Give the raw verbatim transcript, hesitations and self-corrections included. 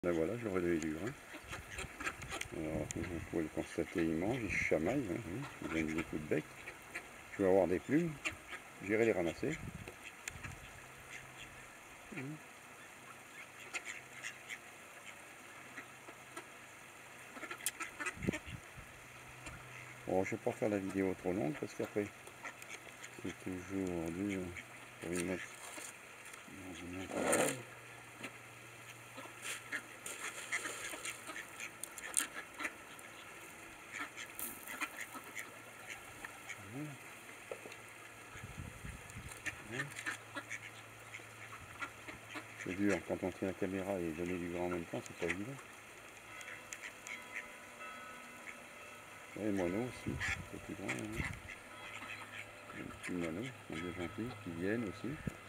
Ben voilà, j'aurais donné du grain. Alors, vous pouvez le constater, il mange, il chamaille, hein, hein, il donne des coups de bec. Je vais avoir des plumes, j'irai les ramasser. Bon, je ne vais pas faire la vidéo trop longue parce qu'après, c'est toujours dur pour y mettre dans une appareil. C'est dur quand on tient la caméra et donner du grain en même temps, c'est pas évident. Et les moineaux aussi, c'est plus grand. Hein. Les petits moineaux sont bien gentils, qui viennent aussi.